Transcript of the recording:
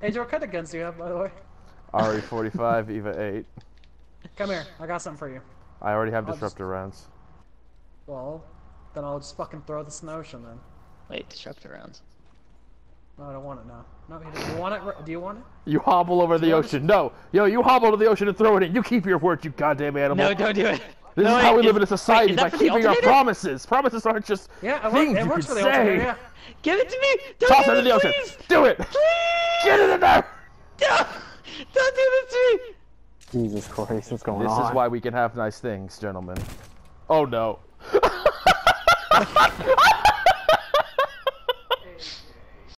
Hey, Joe, what kind of guns do you have, by the way? RE45, EVA 8. Come here, I got something for you. I already have I'll disruptor rounds. Well, then I'll just fucking throw this in the ocean then. Wait, disruptor rounds. No, I don't want it now. No, do you want it? Do you want it? You hobble over the ocean. No! Yo, you hobble to the ocean and throw it in. You keep your word, you goddamn animal. No, don't do it. This no, is how we live in a society, by keeping our promises. Promises aren't just things you can say. Yeah. Give it to me! Don't Toss it in the ocean. Please. Do it! Please. Get it in there! Don't do this to me! Jesus Christ, what's going on? This is why we can have nice things, gentlemen. Oh no.